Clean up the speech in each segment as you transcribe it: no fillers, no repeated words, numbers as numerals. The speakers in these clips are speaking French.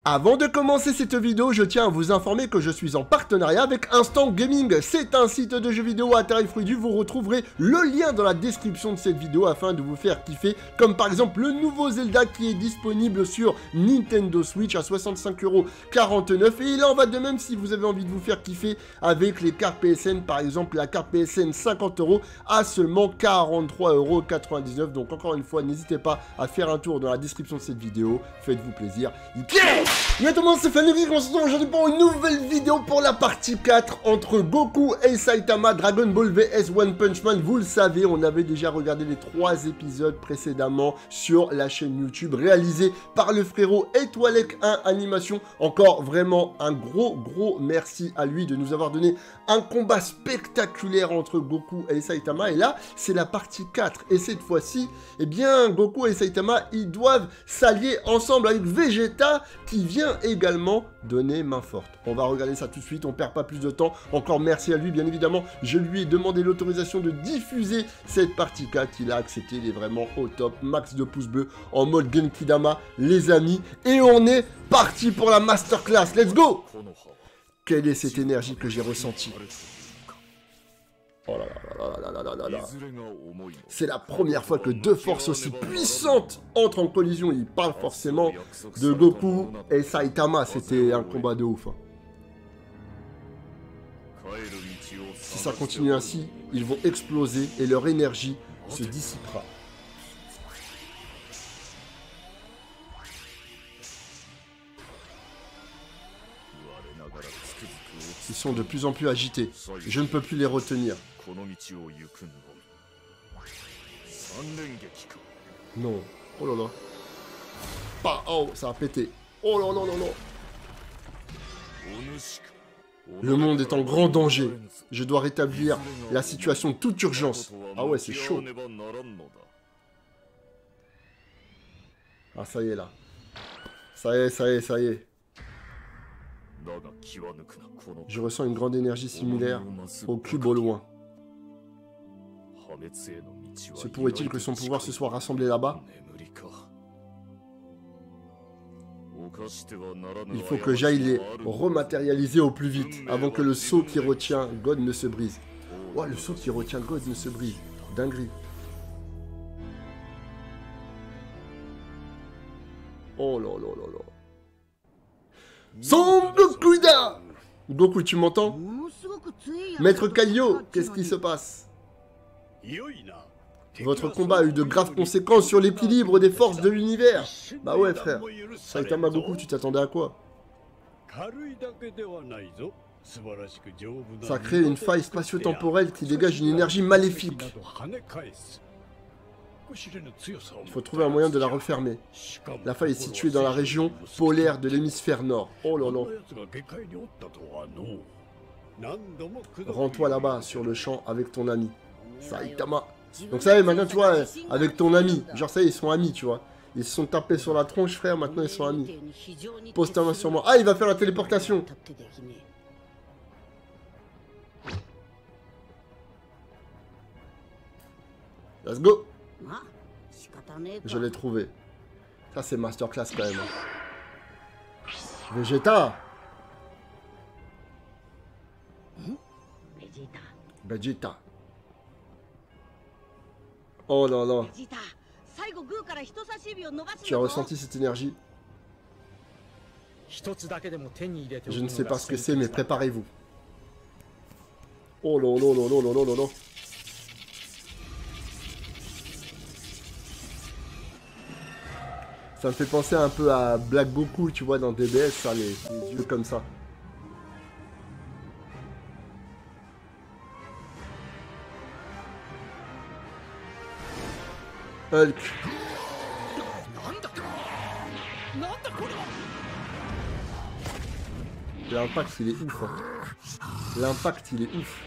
Avant de commencer cette vidéo, je tiens à vous informer que je suis en partenariat avec Instant Gaming. C'est un site de jeux vidéo à tarif réduit. Vous retrouverez le lien dans la description de cette vidéo afin de vous faire kiffer. Comme par exemple le nouveau Zelda qui est disponible sur Nintendo Switch à 65,49 €. Et il en va de même si vous avez envie de vous faire kiffer avec les cartes PSN. Par exemple la carte PSN 50 € à seulement 43,99 €. Donc encore une fois, n'hésitez pas à faire un tour dans la description de cette vidéo. Faites-vous plaisir. Yo tout le monde, c'est Fenric, on se retrouve aujourd'hui pour une nouvelle vidéo pour la partie 4 entre Goku et Saitama, Dragon Ball vs One Punch Man. Vous le savez, on avait déjà regardé les 3 épisodes précédemment sur la chaîne YouTube réalisée par le frérot Etoilek1 Animation. Encore vraiment un gros merci à lui de nous avoir donné un combat spectaculaire entre Goku et Saitama. Et là, c'est la partie 4. Et cette fois-ci, eh bien, Goku et Saitama, ils doivent s'allier ensemble avec Vegeta qui vient également donner main forte. On va regarder ça tout de suite, on perd pas plus de temps. Encore merci à lui, bien évidemment. Je lui ai demandé l'autorisation de diffuser cette partie 4. Il a accepté, il est vraiment au top. Max de pouces bleus en mode Genkidama, les amis. Et on est parti pour la masterclass. Let's go! Quelle est cette énergie que j'ai ressentie? Oh là là. C'est la première fois que deux forces aussi puissantes entrent en collision. Il parle forcément de Goku et Saitama. C'était un combat de ouf. Si ça continue ainsi, ils vont exploser et leur énergie se dissipera. Ils sont de plus en plus agités. Je ne peux plus les retenir. Non. Oh là là. Pas. Oh, ça a pété. Oh là là là là. Le monde est en grand danger. Je dois rétablir la situation de toute urgence. Ah ouais, c'est chaud. Ah, ça y est là. Ça y est. Je ressens une grande énergie similaire au cube au loin. Se pourrait-il que son pouvoir se soit rassemblé là-bas? Il faut que j'aille les rematérialiser au plus vite, avant que le sceau qui retient God ne se brise. Oh, le sceau qui retient God ne se brise. Dinguerie. Oh là là là là. Son Gokuda! Goku, tu m'entends? Maître Kaiô, qu'est-ce qui se passe? Votre combat a eu de graves conséquences sur l'équilibre des forces de l'univers. Bah ouais, frère. Saitama Goku, tu t'attendais à quoi? Ça crée une faille spatio-temporelle qui dégage une énergie maléfique. Il faut trouver un moyen de la refermer. La faille est située dans la région polaire de l'hémisphère nord. Oh là là. Rends-toi là-bas, sur le champ, avec ton ami. Saitama. Donc ça y est, maintenant, tu vois, avec ton ami. Genre ça y est, ils sont amis, tu vois. Ils se sont tapés sur la tronche, frère, maintenant ils sont amis. Pose ta main sur moi. Ah, il va faire la téléportation. Let's go. Je l'ai trouvé. Ça, c'est masterclass quand même. Vegeta. Vegeta. Oh là là. Tu as ressenti cette énergie? Je ne sais pas ce que c'est, mais préparez-vous. Oh là là là là là là là. Ça me fait penser un peu à Black Goku, tu vois, dans DBS, ça, les yeux comme ça. Hulk. L'impact, il est ouf. Hein. L'impact, il est ouf.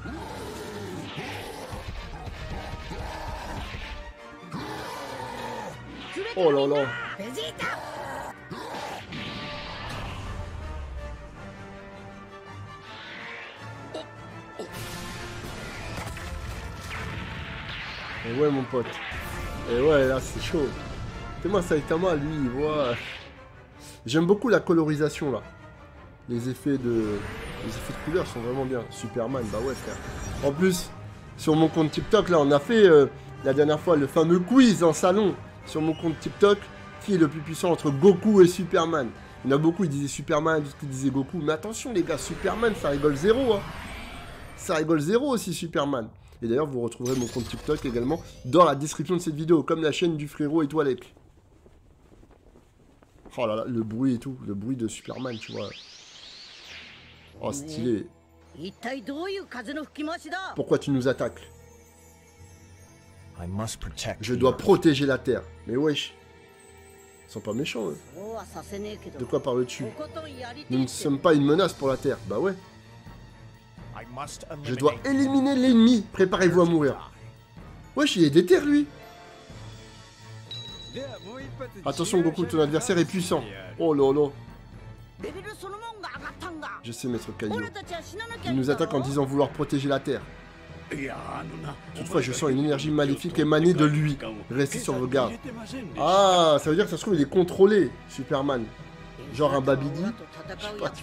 Oh là là. Et ouais mon pote. Et ouais là c'est chaud. C'est moi Saitama lui il voit. J'aime beaucoup la colorisation, là. Les effets de couleur sont vraiment bien. Superman, bah ouais, frère. En plus, sur mon compte TikTok, là, on a fait, la dernière fois, le fameux quiz en salon. Sur mon compte TikTok, qui est le plus puissant entre Goku et Superman. Il y en a beaucoup, ils disaient Superman, d'autres qui disaient Goku. Mais attention, les gars, Superman, ça rigole zéro, hein. Ça rigole zéro aussi, Superman. Et d'ailleurs, vous retrouverez mon compte TikTok également dans la description de cette vidéo, comme la chaîne du frérot Étoilec. Oh là là, le bruit et tout, le bruit de Superman, tu vois. Oh, stylé. Pourquoi tu nous attaques? Je dois protéger la Terre. Mais wesh. Ils sont pas méchants, eux. De quoi parles-tu? Nous ne sommes pas une menace pour la Terre. Bah ouais. Je dois éliminer l'ennemi. Préparez-vous à mourir. Wesh, il est déter, lui. Attention, Goku, ton adversaire est puissant. Oh là là. Je sais, maître Kaio. Il nous attaque en disant vouloir protéger la Terre. Toutefois, je sens une énergie maléfique émaner de lui. Restez sur vos gardes. Ah, ça veut dire que ça se trouve, il est contrôlé, Superman. Genre un Babidi. Je sais pas,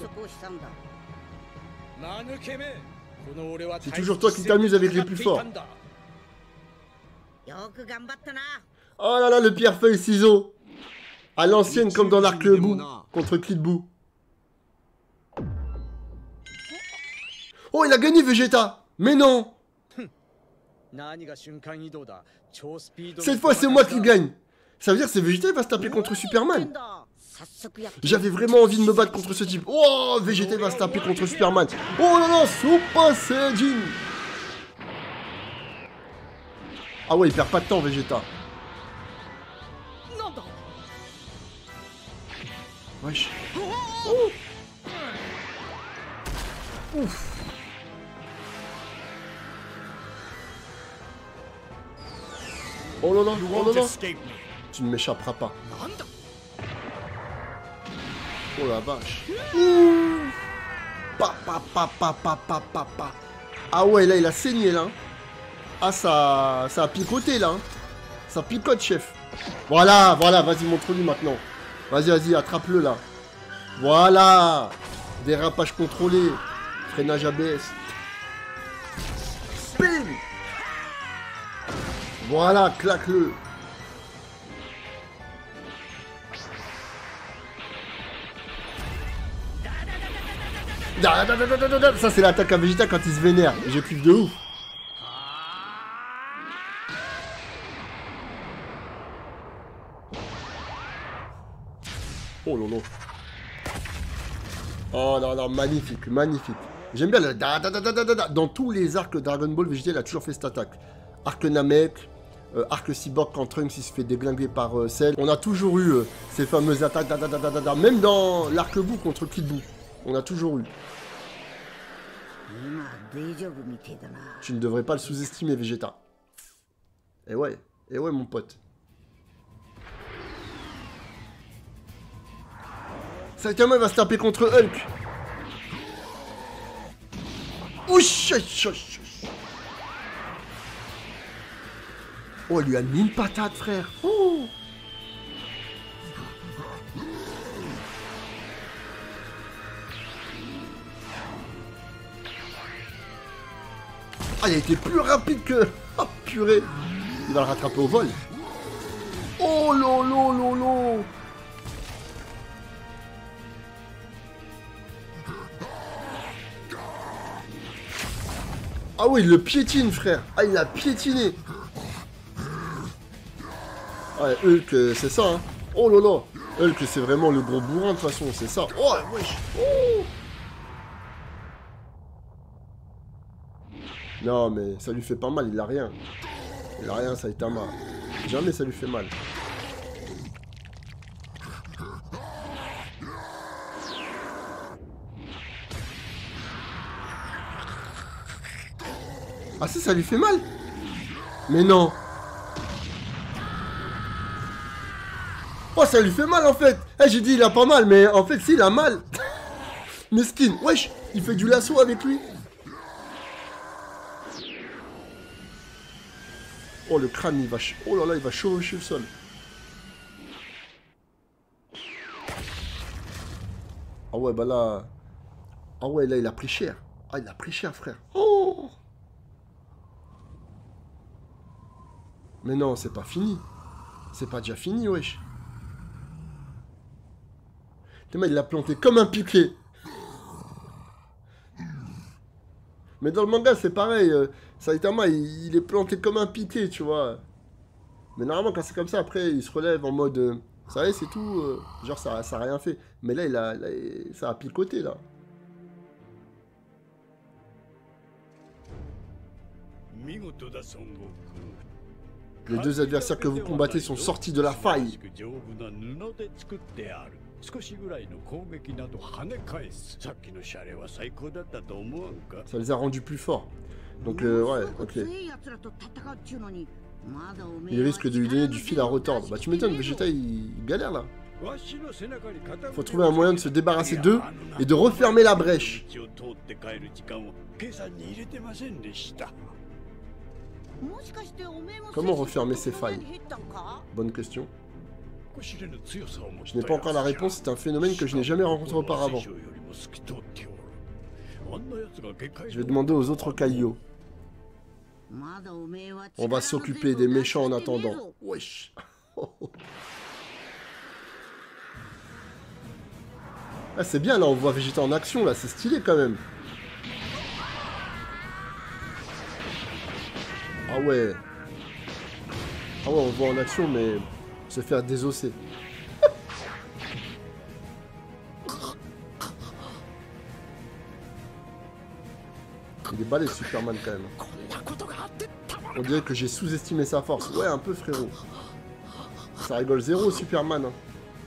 c'est toujours toi qui t'amuses avec les plus forts. Oh là là, le pierre-feuille-ciseau. À l'ancienne, comme dans l'arc-bout, contre Kid Buu. Oh, il a gagné, Vegeta. Mais non. Cette fois, c'est moi qui gagne. Ça veut dire que c'est Vegeta qui va se taper contre Superman. J'avais vraiment envie de me battre contre ce type. Oh, Vegeta va se taper contre Superman. Oh là là, Super Saiyajin. Ah ouais, il perd pas de temps, Vegeta. Wesh. Oh. Ouf. Oh là là, oh là là. Tu ne m'échapperas pas. Oh la vache. Pa, pa, pa, pa, pa, pa, pa, pa. Ah ouais, là, il a saigné, là. Ah, ça a picoté, là. Ça picote, chef. Voilà, voilà, vas-y, montre-lui maintenant. Vas-y, vas-y, attrape-le, là. Voilà. Dérapage contrôlé. Freinage ABS. Bim. Voilà, claque-le. Ça, c'est l'attaque à Vegeta quand il se vénère. Je kiffe de ouf. Oh non, non. Oh non, non, magnifique, magnifique. J'aime bien le dans tous les arcs Dragon Ball, Vegeta il a toujours fait cette attaque. Arc Namek, arc Cyborg quand Trunks il se fait déglinguer par Cell. On a toujours eu ces fameuses attaques, même dans l'arc Buu contre Kid Buu. On a toujours eu. Tu ne devrais pas le sous-estimer, Vegeta. Et ouais, mon pote. Saitama va se taper contre Hulk. Ouch. Oh, il lui a mis une patate, frère. Oh. Ah, il a été plus rapide que... Oh, purée. Il va le rattraper au vol. Oh, lolo. Ah oui, il le piétine, frère. Ah, il l'a piétiné. Ouais, Hulk, c'est ça, hein. Oh là là. Hulk, c'est vraiment le gros bourrin, de toute façon, c'est ça. Oh, wesh. Oh. Non, mais ça lui fait pas mal, il a rien. Il a rien, Saitama. Jamais ça lui fait mal. Ah si, ça lui fait mal? Mais non. Oh, ça lui fait mal en fait. Eh, j'ai dit il a pas mal, mais en fait si, il a mal. Mesquine, wesh, il fait du lasso avec lui. Oh, le crâne, il va... Oh là là, il va chevaucher le sol. Ah ouais, bah là... Ah ouais, là, il a pris cher. Ah, il a pris cher, frère. Oh! Mais non, c'est pas fini. C'est pas déjà fini, wesh. Il l'a planté comme un piqué. Mais dans le manga, c'est pareil. Saitama, il est planté comme un piqué, tu vois. Mais normalement, quand c'est comme ça, après, il se relève en mode... ça y est, c'est tout. Genre, ça a rien fait. Mais là, ça a picoté, là. Les deux adversaires que vous combattez sont sortis de la faille. Ça les a rendus plus forts. Donc, ouais, ok. Il risque de lui donner du fil à retordre. Bah, tu m'étonnes, Vegeta, il galère, là. Faut trouver un moyen de se débarrasser d'eux et de refermer la brèche. Comment refermer ces failles? Bonne question. Je n'ai pas encore la réponse, c'est un phénomène que je n'ai jamais rencontré auparavant. Je vais demander aux autres Kaio. On va s'occuper des méchants en attendant. Wesh. Ah, c'est bien, là, on voit Vegeta en action, là, c'est stylé, quand même. Ah ouais. Ah ouais, on le voit en action, mais se faire désosser. Il est balèze, Superman, quand même. On dirait que j'ai sous-estimé sa force. Ouais, un peu, frérot. Ça rigole zéro, Superman. Hein.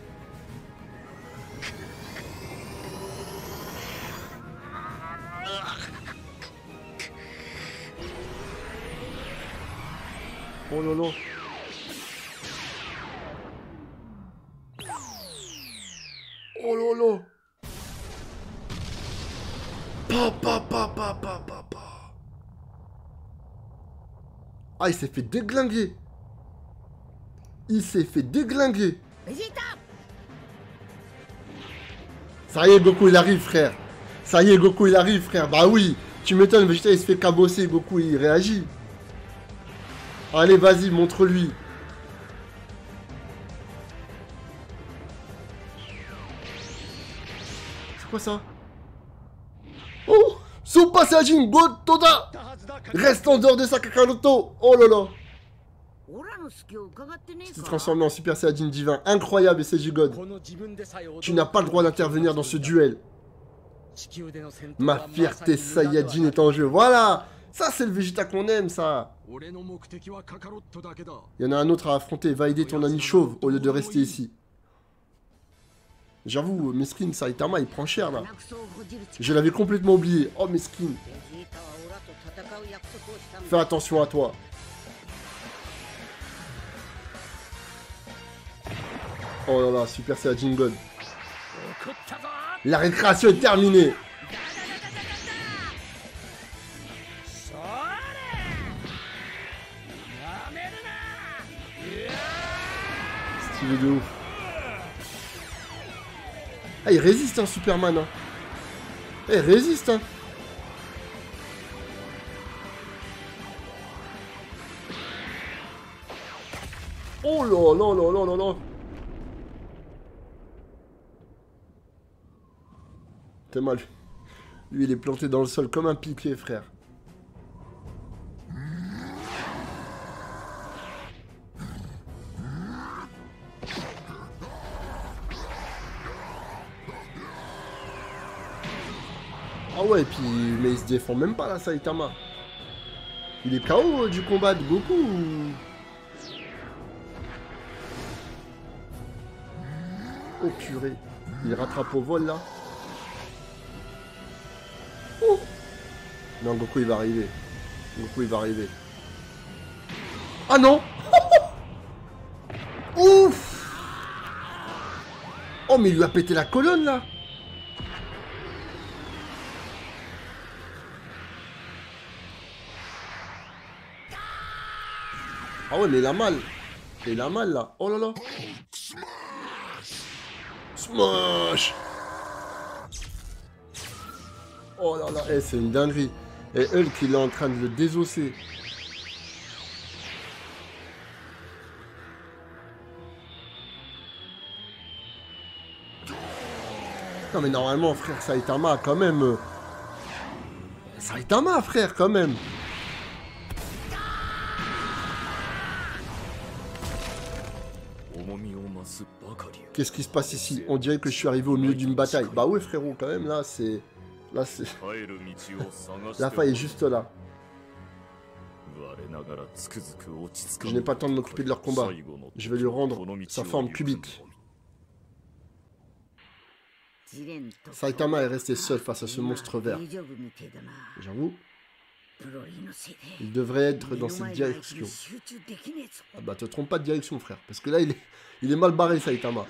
Oh lolo. Oh lolo. Pa. Ah, il s'est fait déglinguer. Il s'est fait déglinguer. Ça y est, Goku, il arrive, frère. Ça y est, Goku, il arrive, frère. Bah oui. Tu m'étonnes, Vegeta, il se fait cabosser. Goku, il réagit. Allez, vas-y, montre-lui. C'est quoi ça? Oh, Super Saiyajin Gotoda. Reste en dehors de sa Kakaroto. Oh là là. Tu t'es transformé en Super Saiyajin divin. Incroyable, SG God. Tu n'as pas le droit d'intervenir dans ce duel. Ma fierté Saiyajin est en jeu. Voilà. Ça, c'est le Vegeta qu'on aime, ça. Il y en a un autre à affronter. Va aider ton ami chauve au lieu de rester ici. J'avoue, Meskin, Saitama, il prend cher, là. Je l'avais complètement oublié. Oh, Meskin. Fais attention à toi. Oh là là, Super Saiyajin God. La récréation est terminée. Stylé de ouf. Ah, il résiste, hein, Superman. Hein. Eh, il résiste, hein. Oh là là là là là là. T'es mal. Lui, il est planté dans le sol comme un piqué, frère. Ah ouais, et puis, mais il se défend même pas, là, Saitama. Il est KO du combat de Goku. Oh purée. Il rattrape au vol, là. Oh. Non, Goku, il va arriver. Goku, il va arriver. Ah non. Ouf. Oh, mais il lui a pété la colonne, là. Ah ouais, mais il a mal. Il a mal, là. Oh là là. Smash. Oh là là, c'est une dinguerie. Et Hulk, il est en train de le désosser. Non mais normalement, frère, Saitama, quand même... Saitama, frère, quand même. Qu'est-ce qui se passe ici? On dirait que je suis arrivé au milieu d'une bataille. Bah ouais, frérot, quand même, là, c'est... Là, c'est... La faille est juste là. Je n'ai pas le temps de m'occuper de leur combat. Je vais lui rendre sa forme cubique. Saitama est resté seul face à ce monstre vert. J'avoue. Il devrait être dans cette direction. Ah bah te trompe pas de direction, frère. Parce que là, il est mal barré, Saitama.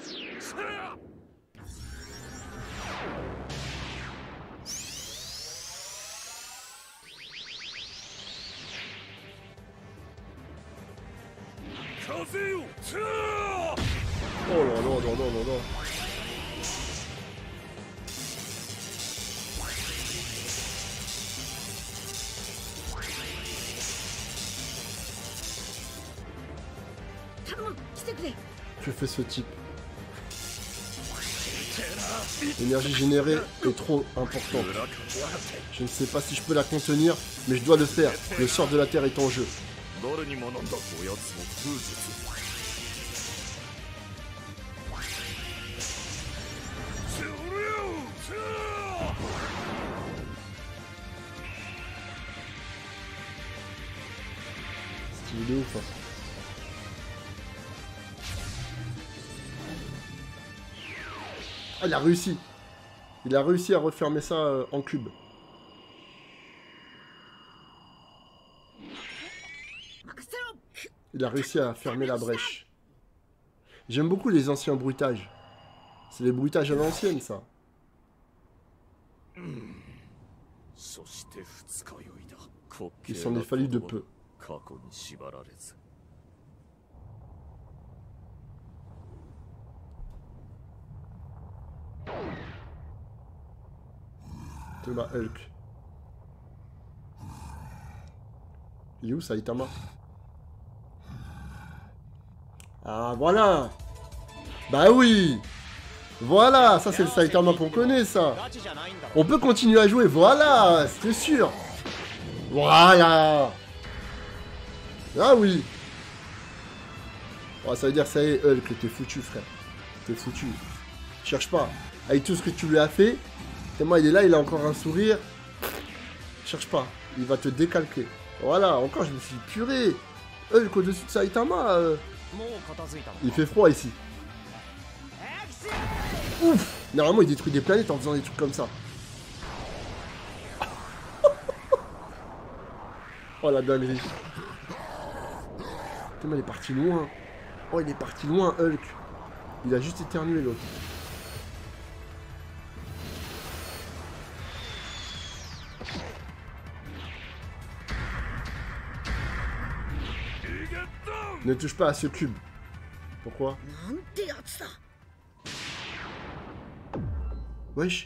Oh là là là là là là. Que fait ce type? L'énergie générée est trop importante. Je ne sais pas si je peux la contenir, mais je dois le faire. Le sort de la Terre est en jeu. C'est de ouf, hein. Ah, il a réussi. Il a réussi à refermer ça en cube. Il a réussi à fermer la brèche. J'aime beaucoup les anciens bruitages. C'est les bruitages à l'ancienne, ça. Il s'en est fallu de peu. Thomas Hulk. Il est où Saitama? Ah voilà. Bah oui. Voilà, ça c'est le Saitama qu'on connaît, ça. On peut continuer à jouer, voilà, c'était sûr. Voilà. Ah oui. Oh, ça veut dire ça y est, Hulk, t'es foutu, frère. T'es foutu. Cherche pas. Avec tout ce que tu lui as fait, tellement il est là, il a encore un sourire. Cherche pas. Il va te décalquer. Voilà, encore je me suis dit, purée. Hulk au-dessus de Saitama. Il fait froid ici. Ouf. Normalement, il détruit des planètes en faisant des trucs comme ça. Oh la dinguerie. Putain, il est parti loin. Oh, il est parti loin, Hulk. Il a juste éternué, l'autre. Ne touche pas à ce cube. Pourquoi? Wesh.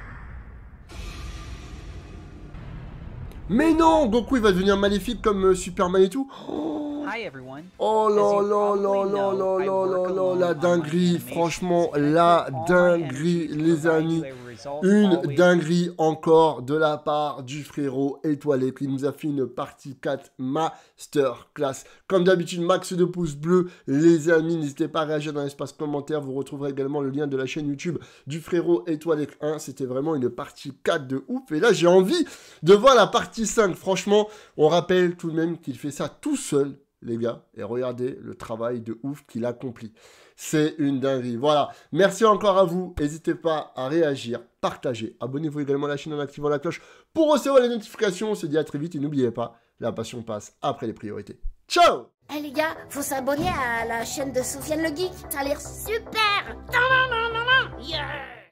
Mais non, Goku il va devenir maléfique comme Superman et tout. Oh là là là là là là là là, la dinguerie, franchement, la dinguerie, les amis. Une dinguerie encore de la part du frérot étoilé qui nous a fait une partie 4 masterclass. Comme d'habitude, max de pouces bleus, les amis. N'hésitez pas à réagir dans l'espace commentaire. Vous retrouverez également le lien de la chaîne YouTube du frérot étoilé 1. C'était vraiment une partie 4 de ouf. Et là, j'ai envie de voir la partie 5. Franchement, on rappelle tout de même qu'il fait ça tout seul, les gars. Et regardez le travail de ouf qu'il accomplit. C'est une dinguerie. Voilà. Merci encore à vous. N'hésitez pas à réagir, partager. Abonnez-vous également à la chaîne en activant la cloche pour recevoir les notifications. On se dit à très vite et n'oubliez pas, la passion passe après les priorités. Ciao! Eh les gars, faut s'abonner à la chaîne de Sofiane le Geek. Ça a l'air super. Yeah.